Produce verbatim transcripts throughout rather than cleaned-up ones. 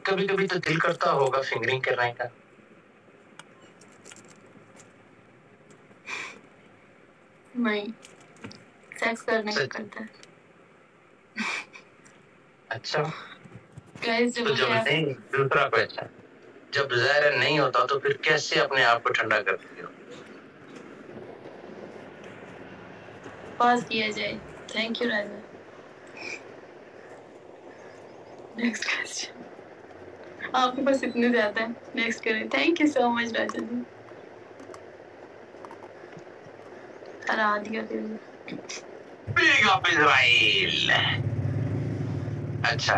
कभी कभी तो दिल करता होगा फिंगरिंग करने का। नहीं, सेक्स करने का करता है। अच्छा गाइस तो जब नहीं, दूसरा क्वेश्चन, जब ज़ाहिर नहीं होता तो फिर कैसे अपने आप को ठंडा करती हो? पास किया जाए। Thank you Raja. Next question. आपके पास इतने ज्यादा है, नेक्स्ट करें। Thank you so much Raja ji. हरा दिया फिर। Big up Israel. अच्छा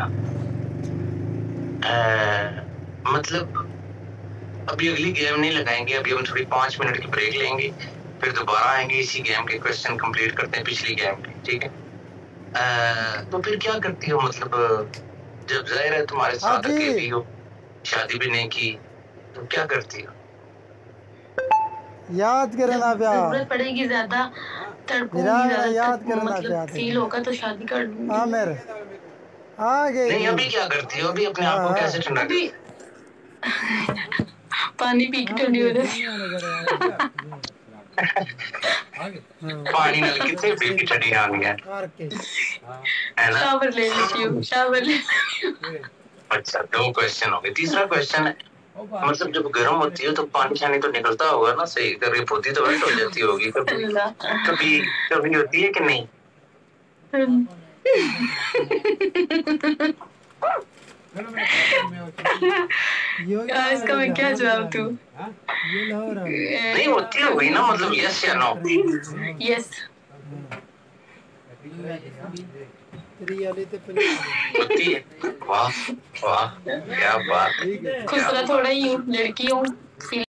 आ, मतलब अभी अगली गेम नहीं लगाएंगे, अभी हम थोड़ी पांच मिनट की ब्रेक लेंगे, फिर दोबारा आएंगे, इसी गेम के क्वेश्चन कंप्लीट करते हैं पिछली गेम के, ठीक है? आ, तो फिर क्या करती हो, मतलब जब जाहिर है तुम्हारे साथ अकेली हो, शादी भी नहीं की, तो क्या करती हो? याद करना प्यार, जरूरत पड़ेगी ज्यादा, तड़पूंगी ज्यादा, याद करना मतलब फील होगा तो शादी कर लूंगी। हाँ मेरे आ गई। नहीं अभी क्या करती हो, अभी अपने आप को कैसे ठंडा करती हो? पानी पी के ठंडी हो जाती। पानी नल कितने पी के ठंडी आ गया है ना? शावर ले लेती हूँ, शावर ले लेती हूँ। अच्छा दो क्वेश्चन हो गए, तीसरा क्वेश्चन है, मतलब जब गर्म होती हो तो पानी शानी तो निकलता होगा ना, सही कभी पोती तो वेट हो जाती होगी, कभी कभी कभी होती है कि नहीं? इसका मैं क्या जवाब दूं? नहीं होती होगी ना, मतलब यस या नो? यस होती है। वाह वाह क्या बात, खुद थोड़ा ही हूँ, लड़की हूँ।